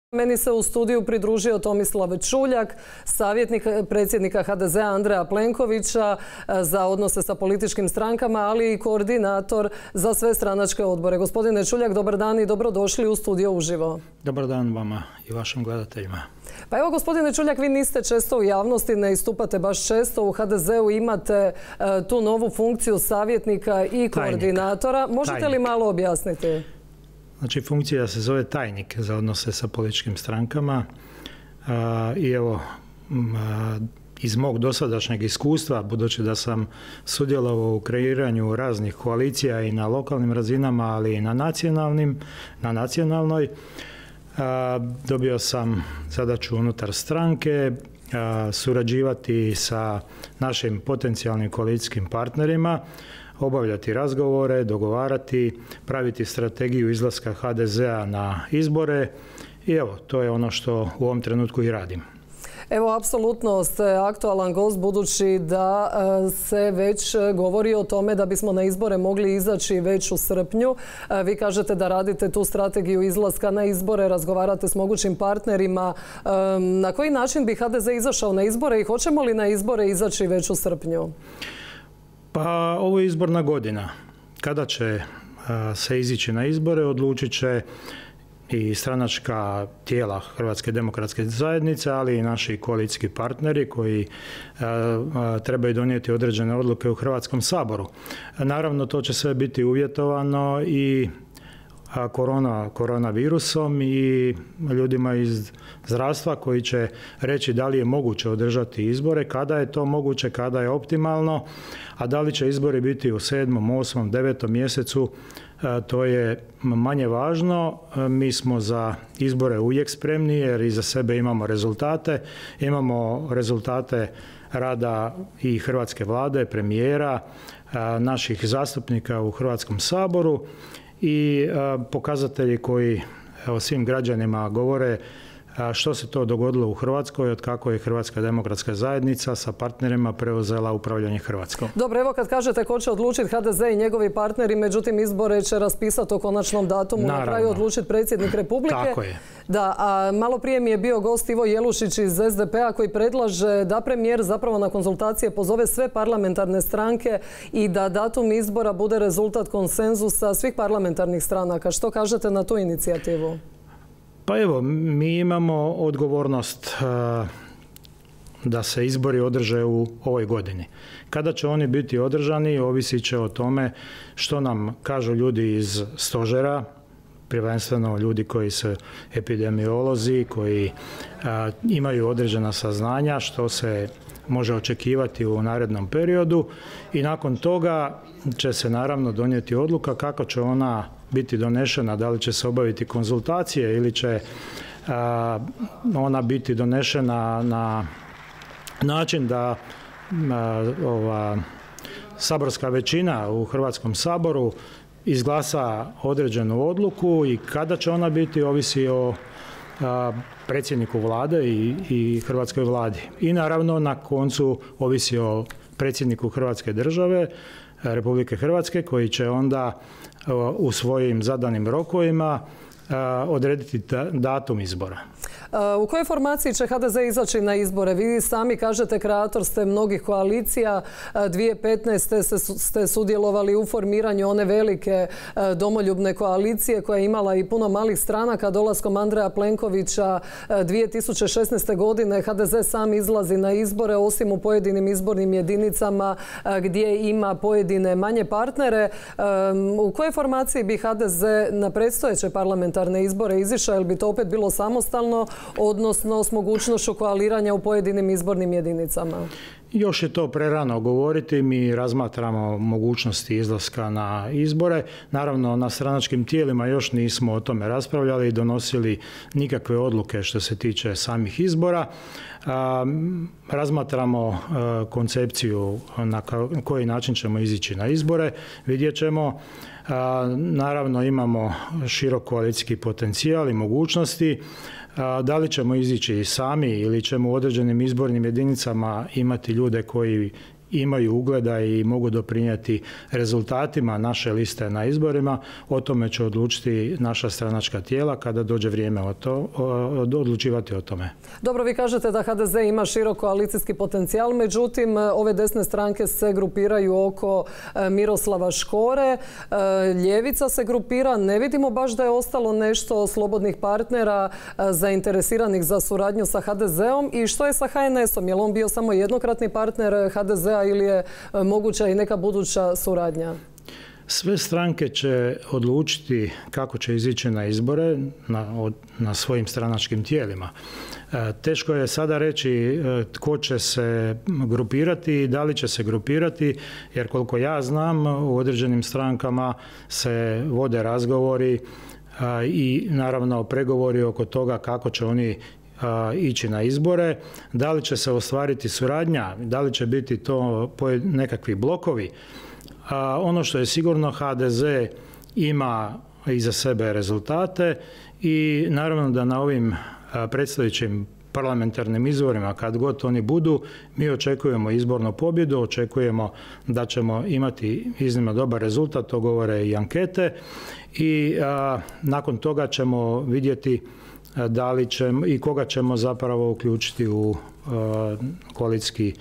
Meni se u studiju pridružio Tomislav Čuljak, savjetnik predsjednika HDZ-a Andreja Plenkovića za odnose sa političkim strankama, ali i koordinator za sve stranačke odbore. Gospodine Čuljak, dobar dan i dobrodošli u studio uživo. Dobar dan vama i vašim gledateljima. Pa evo, gospodine Čuljak, vi niste često u javnosti, ne istupate baš često. U HDZ-u imate tu novu funkciju savjetnika i koordinatora. Možete li malo objasniti? Znači, funkcija se zove tajnik za odnose sa političkim strankama i evo, iz mog dosadašnjeg iskustva, budući da sam sudjelovao u kreiranju raznih koalicija i na lokalnim razinama, ali i na nacionalnoj, dobio sam zadaću unutar stranke surađivati sa našim potencijalnim koalicijskim partnerima, obavljati razgovore, dogovarati, praviti strategiju izlaska HDZ-a na izbore i evo, to je ono što u ovom trenutku i radim. Evo, apsolutno ste aktualan gost, budući da se već govori o tome da bismo na izbore mogli izaći već u srpnju. Vi kažete da radite tu strategiju izlaska na izbore, razgovarate s mogućim partnerima. Na koji način bi HDZ izašao na izbore i hoćemo li na izbore izaći već u srpnju? Pa ovo je izborna godina. Kada će se izići na izbore, odlučit će i stranačka tijela Hrvatske demokratske zajednice, ali i naši koalicijski partneri koji trebaju donijeti određene odluke u Hrvatskom saboru. Naravno, to će sve biti uvjetovano i koronavirusom i ljudima iz zdravstva koji će reći da li je moguće održati izbore, kada je to moguće, kada je optimalno, a da li će izbori biti u 7., 8., 9. mjesecu, to je manje važno. Mi smo za izbore uvijek spremni jer iza sebe imamo rezultate. Imamo rezultate rada i hrvatske vlade, premijera, naših zastupnika u Hrvatskom saboru i pokazatelji koji o svim građanima govore što se to dogodilo u Hrvatskoj od kako je Hrvatska demokratska zajednica sa partnerima preuzela upravljanje Hrvatskom. Dobro, evo kad kažete ko će odlučiti HDZ i njegovi partneri, međutim izbore će raspisati o konačnom datumu, na kraju odlučiti predsjednik Republike. Tako je. Da, a malo prije mi je bio gost Ivo Jelušić iz SDP-a koji predlaže da premijer zapravo na konzultacije pozove sve parlamentarne stranke i da datum izbora bude rezultat konsenzusa svih parlamentarnih stranaka. Što kažete na tu inicijativu? Pa evo, mi imamo odgovornost da se izbori održe u ovoj godini. Kada će oni biti održani, ovisit će o tome što nam kažu ljudi iz stožera, prvenstveno ljudi koji su epidemiolozi, koji imaju određena saznanja što se može očekivati u narednom periodu i nakon toga će se naravno donijeti odluka kako će ona biti donešena, da li će se obaviti konzultacije ili će ona biti donešena na način da saborska većina u Hrvatskom saboru izglasa određenu odluku i kada će ona biti ovisi o predsjedniku vlade i Hrvatskoj vladi. I naravno na koncu ovisi o predsjedniku Hrvatske države, Republike Hrvatske, koji će onda u svojim zadanim rokovima odrediti datum izbora. U kojoj formaciji će HDZ izaći na izbore? Vi sami kažete kreator ste mnogih koalicija. 2015. ste sudjelovali u formiranju one velike domoljubne koalicije koja je imala i puno malih stranaka. Dolaskom Andreja Plenkovića 2016. godine HDZ sam izlazi na izbore, osim u pojedinim izbornim jedinicama gdje ima pojedine manje partnere. U kojoj formaciji bi HDZ na predstojeće parlamentarne izbore izišao? Ili bi to opet bilo samostalno, odnosno s mogućnošću koaliranja u pojedinim izbornim jedinicama? Još je to prerano govoriti, mi razmatramo mogućnosti izlaska na izbore. Naravno, na stranačkim tijelima još nismo o tome raspravljali i donosili nikakve odluke što se tiče samih izbora. Razmatramo koncepciju na koji način ćemo izići na izbore, vidjet ćemo. Naravno, imamo širok koalicijski potencijal i mogućnosti. Da li ćemo izići sami ili ćemo u određenim izbornim jedinicama imati ljude koji imaju ugleda i mogu doprinijeti rezultatima naše liste na izborima, o tome će odlučiti naša stranačka tijela kada dođe vrijeme odlučivati o tome. Dobro, vi kažete da HDZ ima širok koalicijski potencijal, međutim, ove desne stranke se grupiraju oko Miroslava Škore, ljevica se grupira, ne vidimo baš da je ostalo nešto slobodnih partnera zainteresiranih za suradnju sa HDZ-om. I što je sa HNS-om? Je li on bio samo jednokratni partner HDZ-a ili je moguća i neka buduća suradnja? Sve stranke će odlučiti kako će izići na izbore na svojim stranačkim tijelima. Teško je sada reći tko će se grupirati i da li će se grupirati, jer koliko ja znam u određenim strankama se vode razgovori i naravno pregovori oko toga kako će oni ići na izbore, da li će se ostvariti suradnja, da li će biti to nekakvi blokovi. Ono što je sigurno, HDZ ima iza sebe rezultate i naravno da na ovim predstojećim parlamentarnim izborima, kad god oni budu, mi očekujemo izbornu pobjedu, očekujemo da ćemo imati iznimno dobar rezultat, to govore i ankete, i nakon toga ćemo vidjeti da li ćemo i koga ćemo zapravo uključiti u koalicijski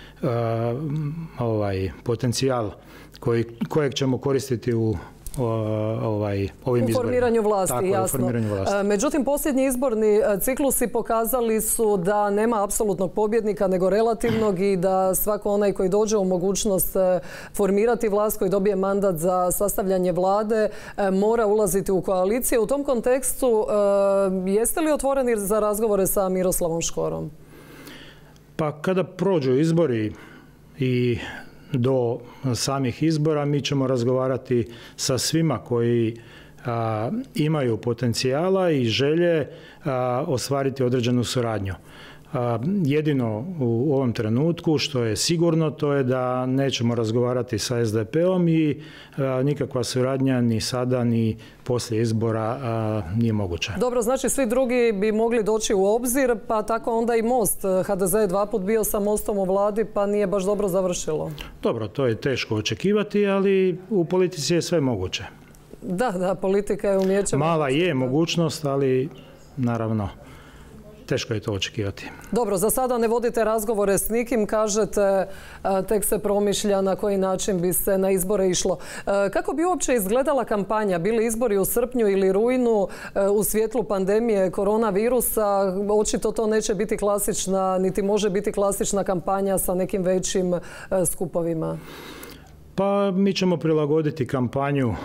potencijal kojeg ćemo koristiti u ovim izborima. U formiranju vlasti, tako, jasno. U formiranju vlasti. Međutim, posljednji izborni ciklusi pokazali su da nema apsolutnog pobjednika, nego relativnog, i da svako onaj koji dođe u mogućnost formirati vlast, koji dobije mandat za sastavljanje vlade, mora ulaziti u koalicije. U tom kontekstu, jeste li otvoreni za razgovore sa Miroslavom Škorom? Pa kada prođu izbori i do samih izbora, mi ćemo razgovarati sa svima koji imaju potencijala i želje ostvariti određenu suradnju. Jedino u ovom trenutku što je sigurno, to je da nećemo razgovarati sa SDP-om i nikakva suradnja ni sada ni poslije izbora nije moguća. Dobro, znači svi drugi bi mogli doći u obzir, pa tako onda i Most. HDZ je 2 puta bio sa Mostom u vladi, pa nije baš dobro završilo. Dobro, to je teško očekivati, ali u politici je sve moguće. Da, politika je umijeće. Mala je mogućnost, ali naravno teško je to očekivati. Dobro, za sada ne vodite razgovore s nikim, kažete tek se promišlja na koji način bi se na izbore išlo. Kako bi uopće izgledala kampanja? Bili izbori u srpnju ili rujnu u svjetlu pandemije koronavirusa? Očito to neće biti klasična, niti može biti klasična kampanja sa nekim većim skupovima. Pa mi ćemo prilagoditi kampanju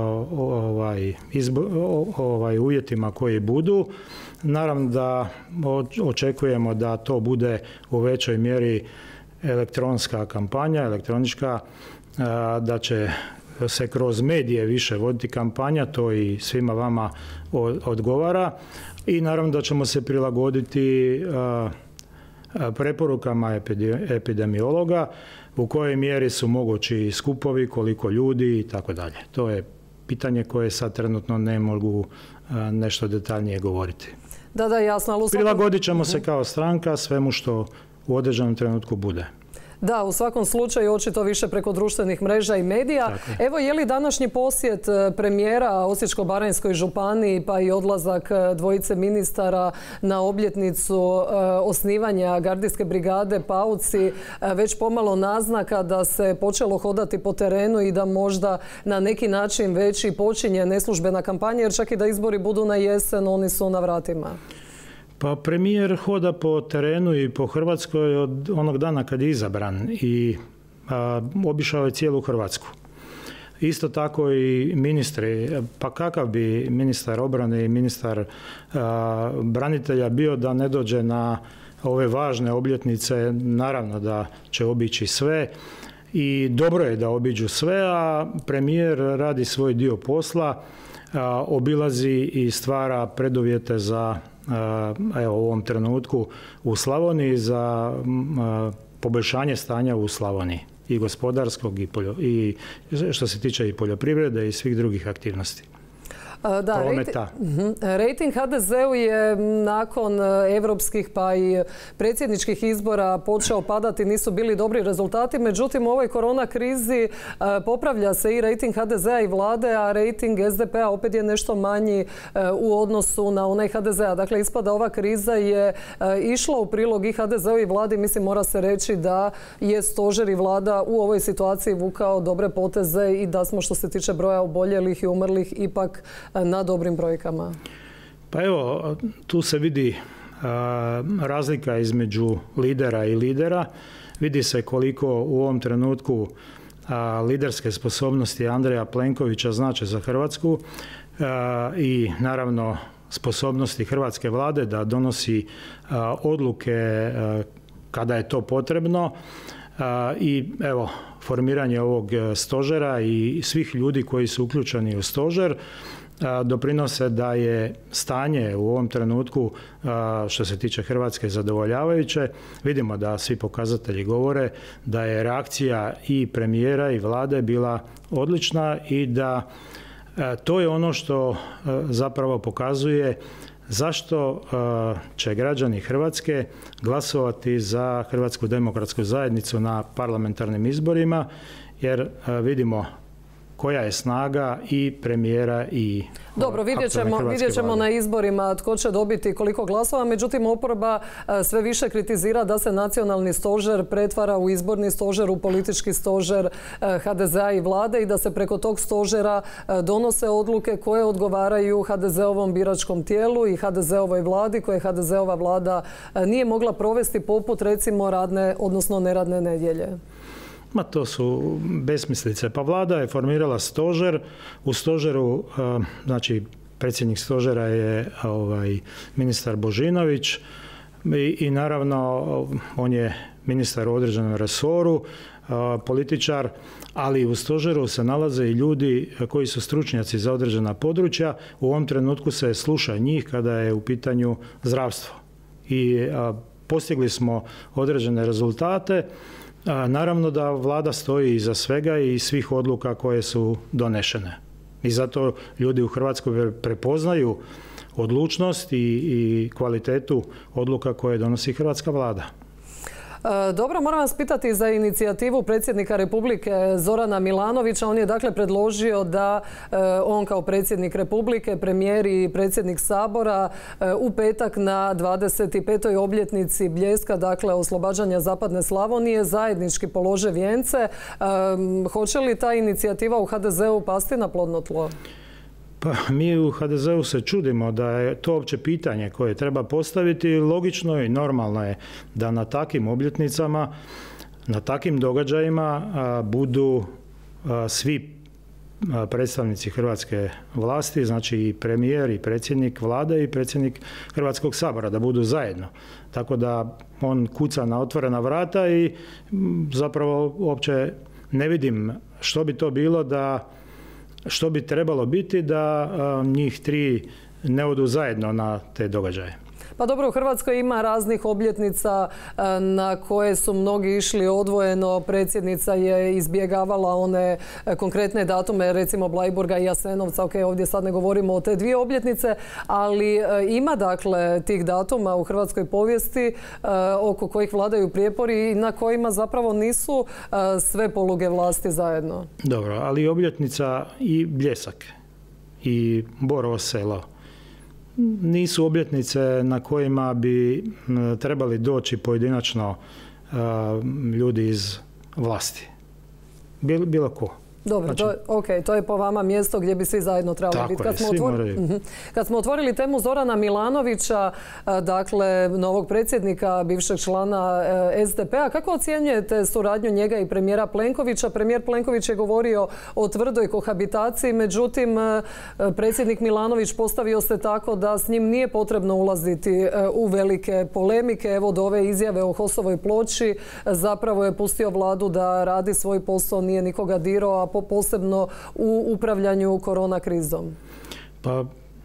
uvjetima koji budu. Naravno da očekujemo da to bude u većoj mjeri elektronska kampanja, elektronička, da će se kroz medije više voditi kampanja, to i svima vama odgovara, i naravno da ćemo se prilagoditi preporukama epidemiologa, u kojoj mjeri su mogući skupovi, koliko ljudi i tako dalje. To je pitanje koje sad trenutno ne mogu nešto detaljnije govoriti. Da, jasno. Ali prilagodit ćemo se kao stranka svemu što u određenom trenutku bude. Da, u svakom slučaju očito više preko društvenih mreža i medija. Evo, je li današnji posjet premijera Osječko-baranjskoj županiji pa i odlazak dvojice ministara na obljetnicu osnivanja gardijske brigade Pauci već pomalo naznaka da se počelo hodati po terenu i da možda na neki način već i počinje neslužbena kampanja, jer čak i da izbori budu na jesen, oni su na vratima? Pa premijer hoda po terenu i po Hrvatskoj od onog dana kad je izabran i obišao je cijelu Hrvatsku. Isto tako i ministri, pa kakav bi ministar obrane i ministar branitelja bio da ne dođe na ove važne obljetnice? Naravno da će obići sve i dobro je da obiđu sve, a premijer radi svoj dio posla, obilazi i stvara preduvjete za u ovom trenutku u Slavoniji za poboljšanje stanja u Slavoniji i gospodarskog i što se tiče i poljoprivrede i svih drugih aktivnosti. prometa. Rejting HDZ-u je nakon europskih pa i predsjedničkih izbora počeo padati, nisu bili dobri rezultati. Međutim, u ovoj korona krizi popravlja se i rejting HDZ-a i vlade, a rejting SDP-a opet je nešto manji u odnosu na onaj HDZ-a. Dakle, ispada ova kriza je išla u prilog i HDZ-u i vladi. Mislim, mora se reći da je stožer i vlada u ovoj situaciji vukao dobre poteze i da smo, što se tiče broja oboljelih i umrlih, ipak na dobrim brojkama. Pa evo, tu se vidi razlika između lidera i lidera. Vidi se koliko u ovom trenutku liderske sposobnosti Andreja Plenkovića znače za Hrvatsku i naravno sposobnosti hrvatske vlade da donosi odluke kada je to potrebno. I evo, formiranje ovog stožera i svih ljudi koji su uključeni u stožer doprinose da je stanje u ovom trenutku što se tiče Hrvatske zadovoljavajuće. Vidimo da svi pokazatelji govore da je reakcija i premijera i vlade bila odlična i da to je ono što zapravo pokazuje zašto će građani Hrvatske glasovati za Hrvatsku demokratsku zajednicu na parlamentarnim izborima, jer vidimo koja je snaga i premijera i dobro, vidjet ćemo na izborima tko će dobiti koliko glasova. Međutim, oporba sve više kritizira da se nacionalni stožer pretvara u izborni stožer, u politički stožer HDZ-a i vlade i da se preko tog stožera donose odluke koje odgovaraju HDZ-ovom biračkom tijelu i HDZ-ovoj vladi, koje HDZ-ova vlada nije mogla provesti, poput recimo radne, odnosno neradne nedjelje. Ma to su besmislice. Pa vlada je formirala stožer. U stožeru, znači predsjednik stožera je ministar Božinović i naravno on je ministar u određenom resoru, političar, ali u stožeru se nalaze i ljudi koji su stručnjaci za određena područja. U ovom trenutku se sluša njih kada je u pitanju zdravstvo. I postigli smo određene rezultate. Naravno da vlada stoji iza svega i svih odluka koje su donešene. I zato ljudi u Hrvatskoj prepoznaju odlučnost i kvalitetu odluka koje donosi hrvatska vlada. Dobro, moram vas pitati za inicijativu predsjednika Republike Zorana Milanovića. On je dakle predložio da on kao predsjednik Republike, premijer i predsjednik Sabora u petak na 25. obljetnici Bljeska, dakle oslobađanja Zapadne Slavonije, zajednički polože vijence. Hoće li ta inicijativa u HDZ-u pasti na plodno tlo? Pa mi u HDZ-u se čudimo da je to uopće pitanje koje treba postaviti. Logično i normalno je da na takvim obljetnicama, na takvim događajima budu svi predstavnici hrvatske vlasti, znači i premijer i predsjednik vlade i predsjednik Hrvatskog sabora, da budu zajedno. Tako da on kuca na otvorena vrata i zapravo uopće ne vidim što bi to bilo što bi trebalo biti da njih tri ne odu zajedno na te događaje. Pa dobro, u Hrvatskoj ima raznih obljetnica na koje su mnogi išli odvojeno. Predsjednica je izbjegavala one konkretne datume, recimo Bleiburga i Jasenovca. Ok, ovdje sad ne govorimo o te dvije obljetnice, ali ima dakle tih datuma u hrvatskoj povijesti oko kojih vladaju prijepori i na kojima zapravo nisu sve poluge vlasti zajedno. Dobro, ali obljetnica i Bljesak i Borovo Selo nisu obljetnice na kojima bi trebali doći pojedinačno ljudi iz vlasti. Bilo ko. Dobro, to je po vama mjesto gdje bi svi zajedno trebali biti. Kad smo otvorili temu Zorana Milanovića, dakle novog predsjednika, bivšeg člana SDP-a, kako ocjenjujete suradnju njega i premijera Plenkovića? Premijer Plenković je govorio o tvrdoj kohabitaciji, međutim predsjednik Milanović postavio se tako da s njim nije potrebno ulaziti u velike polemike. Evo do ove izjave o HOS-ovoj ploči zapravo je pustio vladu da radi svoj posao, nije nikoga dirao, a posebno u upravljanju korona krizom. Pa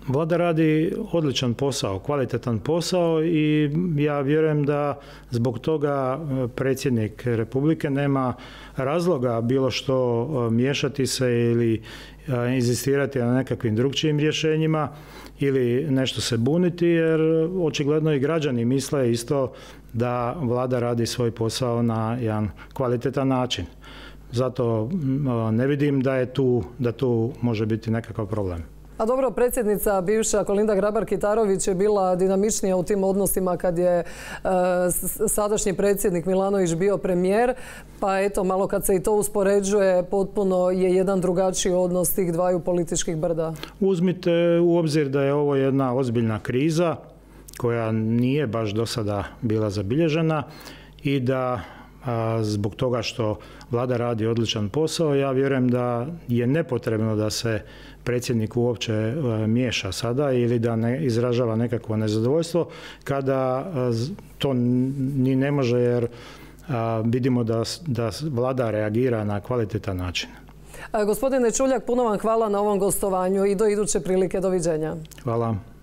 Vlada radi odličan posao, kvalitetan posao i ja vjerujem da zbog toga predsjednik Republike nema razloga bilo što miješati se ili inzistirati na nekakvim drukčijim rješenjima ili nešto se buniti, jer očigledno i građani misle isto da Vlada radi svoj posao na jedan kvalitetan način. Zato ne vidim da tu može biti nekakav problem. A dobro, predsjednica bivša Kolinda Grabar-Kitarović je bila dinamičnija u tim odnosima kad je sadašnji predsjednik Milanović bio premijer, pa eto, malo kad se i to uspoređuje, potpuno je jedan drugačiji odnos tih dvaju političkih brda. Uzmite u obzir da je ovo jedna ozbiljna kriza koja nije baš do sada bila zabilježena i da zbog toga što Vlada radi odličan posao, ja vjerujem da je nepotrebno da se predsjednik uopće miješa sada ili da ne izražava nekakvo nezadovoljstvo kada to ni ne može, jer vidimo da Vlada reagira na kvalitetan način. Gospodine Čuljak, puno vam hvala na ovom gostovanju i do iduće prilike. Doviđenja. Hvala.